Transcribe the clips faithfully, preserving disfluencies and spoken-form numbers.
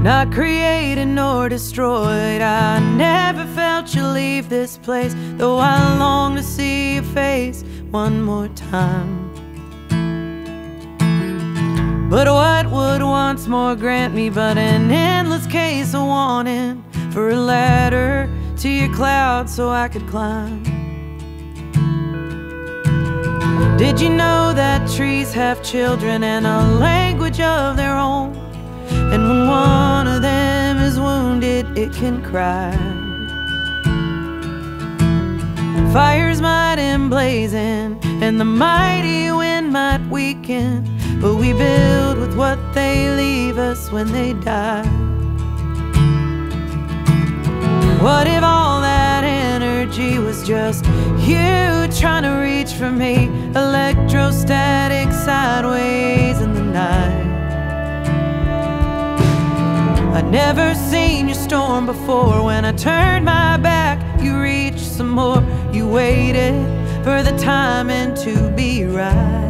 not created nor destroyed. I never felt you leave this place, though I long to see your face one more time. But what would once more grant me but an endless case of wanting for a ladder to your cloud so I could climb? Did you know that trees have children and a language of their own? And when one of them is wounded, it can cry. Fires might emblazon and the mighty wind might weaken, but we build with what they leave us when they die. What if all that energy was just you trying to reach for me, electrostatic sideways in the night? I'd never seen your storm before. When I turned my back, you reached some more. You waited for the timing to be right.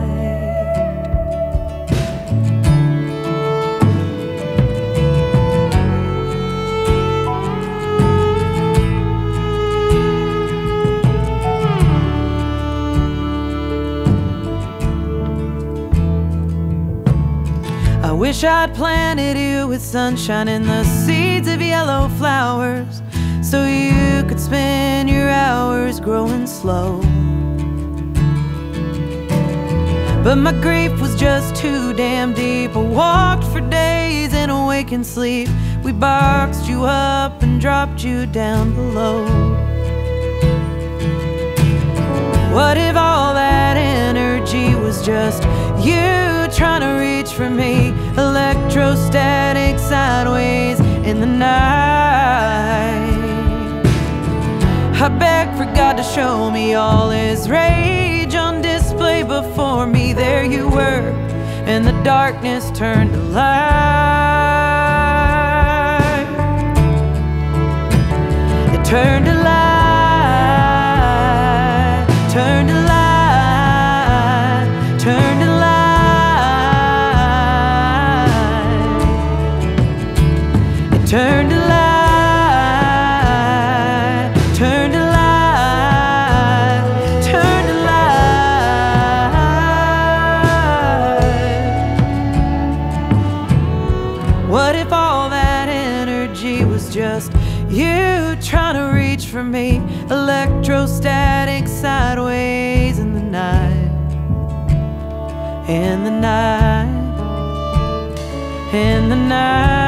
I wish I'd planted you with sunshine and the seeds of yellow flowers, so you could spend your hours growing slow. But my grief was just too damn deep. I walked for days in awakened sleep. We boxed you up and dropped you down below. What if all that energy was just you trying to reach for me, electrostatic sideways in the night? I begged for God to show me all His rage on display before me. There you were, and the darkness turned to light. It turned to light, turned to light, turned to light. Turn to light, turn to light, turn to light. What if all that energy was just you trying to reach for me, electrostatic sideways in the night, in the night, in the night.